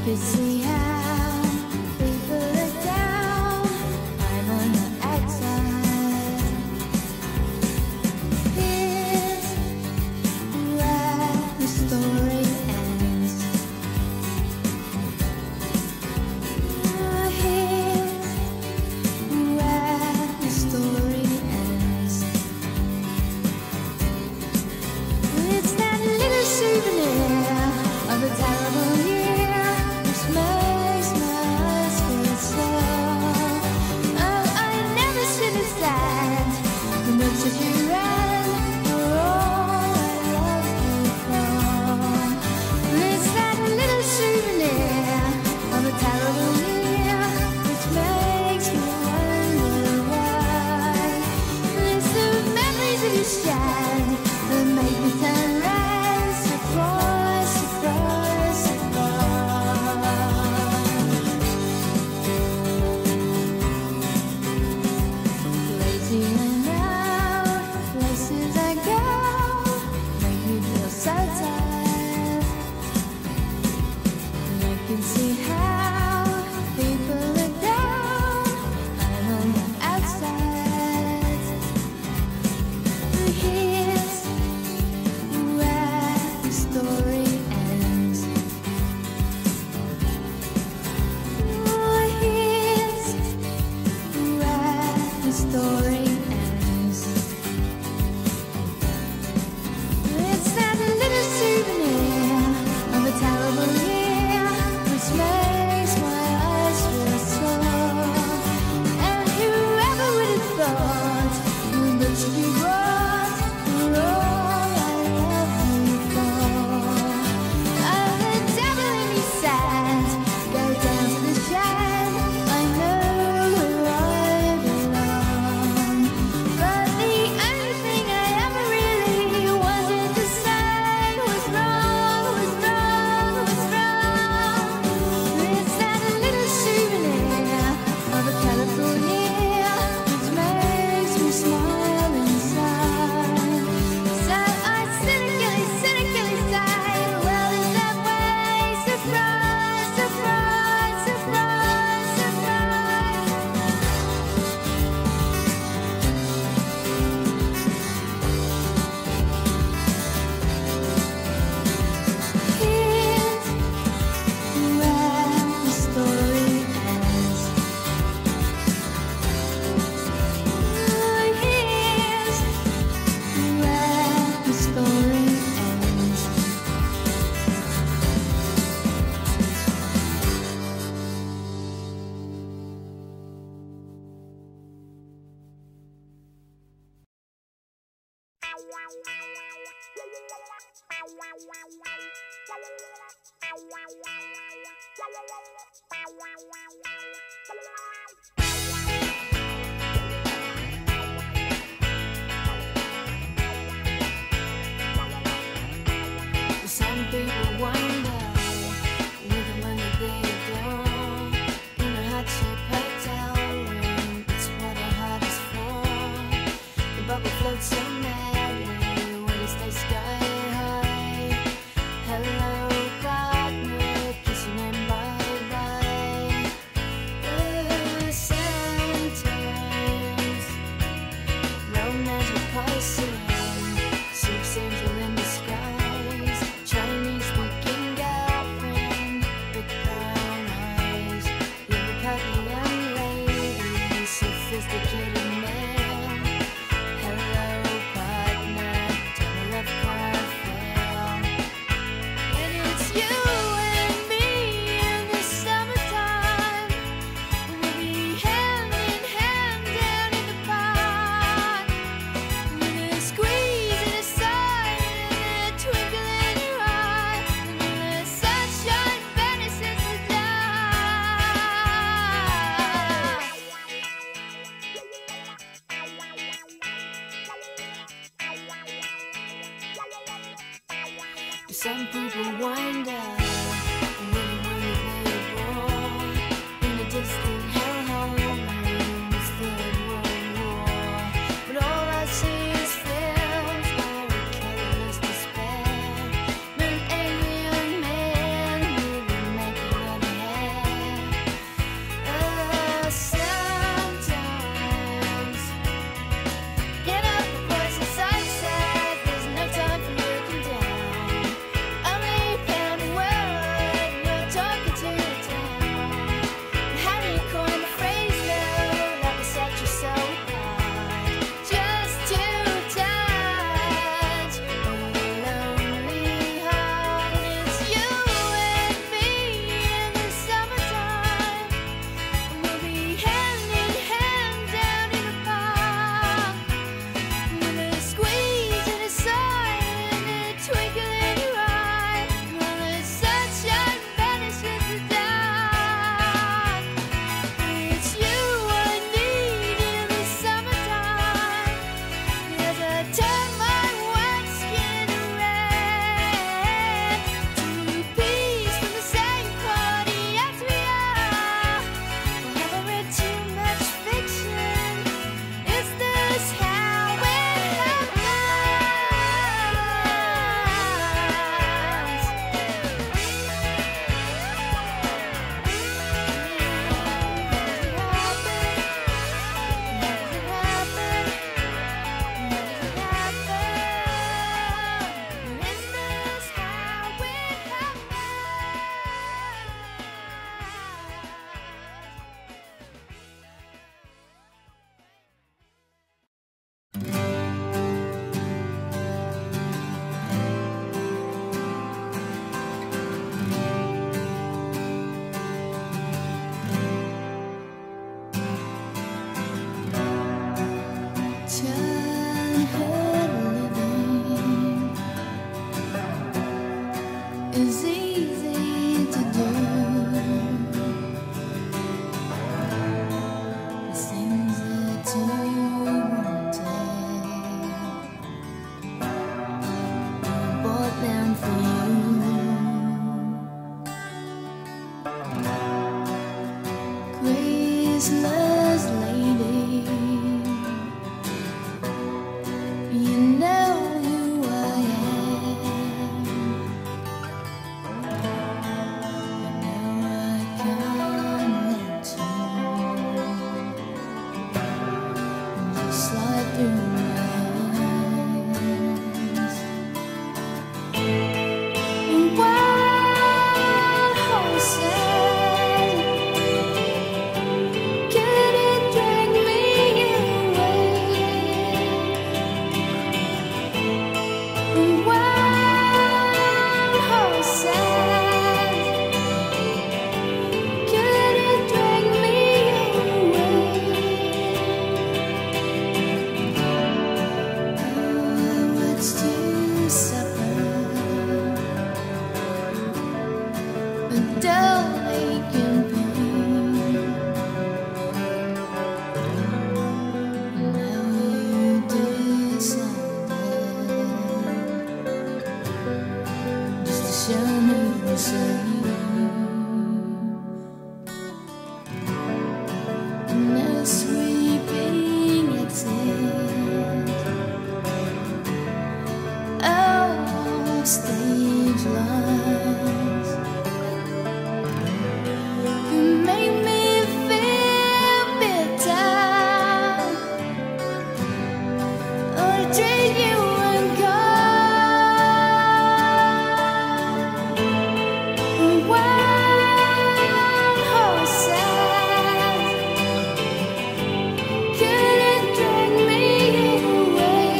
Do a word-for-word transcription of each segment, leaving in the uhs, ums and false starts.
could see how people look down. I'm on the outside. Here's where the story ends. Here's where the story ends. It's that little souvenir of a terrible year which makes my eyes feel sore. Oh, I never should have said the much as you ran for all I loved you for. It's that little souvenir of a terrible year which makes me wonder why. It's the memories of your shed that make me turn red. Surprise, surprise, surprise. Lazy and out, places I go make me feel so tired. And I can see how people look down. I'm on the outside. Here's where the story ends. Oh, here's where the story ends. It's that little souvenir of a terrible year which makes my eyes feel sore. And whoever would have thought that you brought were all I love you for. Oh, the devil in me said, go down to the shed. I know where I belong. But the only thing I ever really wanted to say was wrong, was wrong, was wrong. It's that little souvenir of a colorful year which makes me smile inside. So I cynically, cynically say, well, is that way? Surprise, surprise, surprise, surprise. Here's where the story ends. Oh, here's where the story ends. Some people wonder where the money they go in a hot-shaped hotel room. It's what a heart is for. The bubble floats so madly when it stays sky high. Hello, partner, kissing and bye-bye. dull aching pain. Now you decided just to show me the same. And a sweeping exit, oh, stage lights, you make me feel bitter. I treat you unkind. Wild horses couldn't drag me away.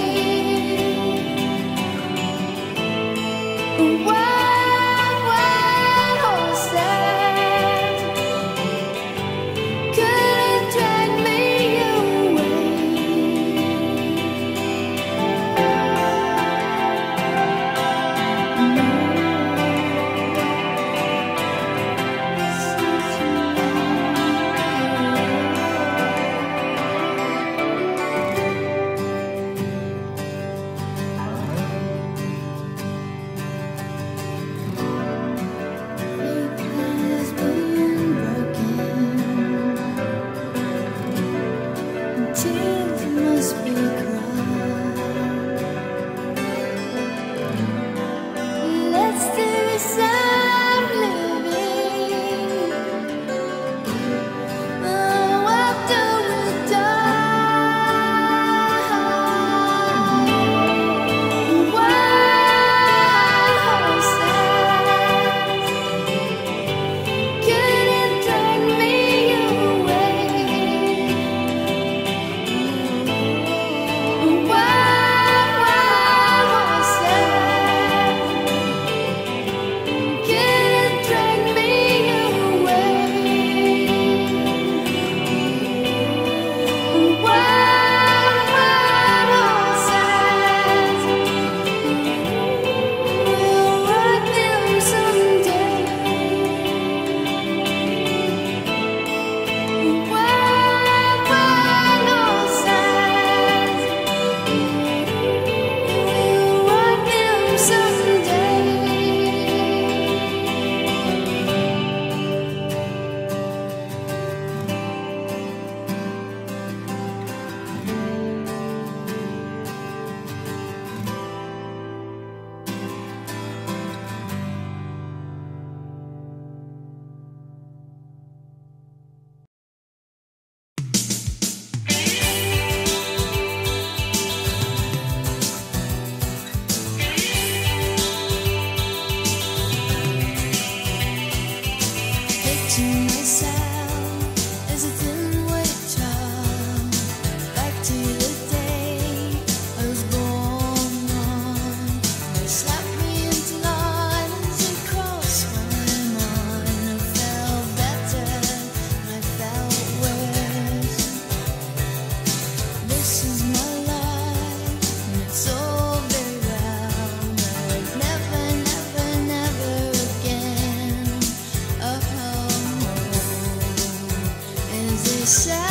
Wild, wild horses couldn't drag me away. Faith has been broken, tears must be cried. Let's do some living. Oh, after we die. Wild horses couldn't drag me away. Wild, wild horses couldn't drag me away. Wild, wild horses will ride them someday. Wild, wild horses will ride them someday. Picture myself as a thin-white child, back to the day I was born on. They slapped me into lines and crossed my mind. I felt better, I felt worse. This is my life, and it's all very well. But never, never, never again. Oh, as they say.